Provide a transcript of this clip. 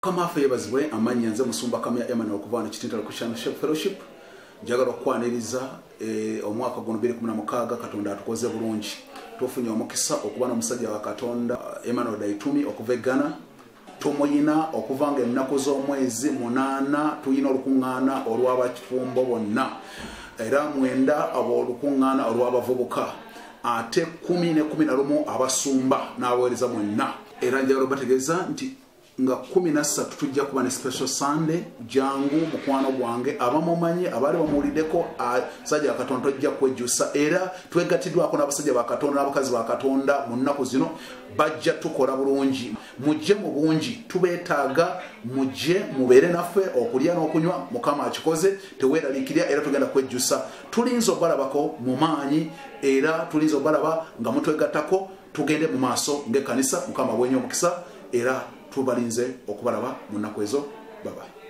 Kama afa yebazibwe amanya nze musumba kamya Emmanuel okuvana Kitintala Christian Fellowship njagala okwaniriza omwaka guno 2016 Katonda atukoze bulungi tufunye omukisa okubana omusajja wa Katonda Emmanuel Daitumi okuva Ghana tumuyina okuvanga ennaku z'omwezi 8 tuyina olukungana olw'abakifumbo bonna era 9 olukungana olw'abavubuka ate 10 ne 11 abasumba n'abaweereza mwenna era njagala bategeeza nti nga 13 tujja kuba ne special Sunday jangu mukwano gwange abamumanyi abali bamuwuliddeko sajja Katonda tojja kwejjusa era twegattiddwako n'abasajja ba Katonda n'abakazi ba Katonda mu nnaku zino bajja tukola bulungi mujje mu bungi tubeetaaga mujje mubeere naffe okulya n'okunywa Mukama akikoze teweeraliikirira era tugenda kwejjusa tulinza obalabako mu maanyi era tulinza obalaba nga mutwegattako tugende mu maaso ng'ekkanisa Mukama bwenye omukisa era tubalinze okubalaba mu nnaku ezo. Bye bye.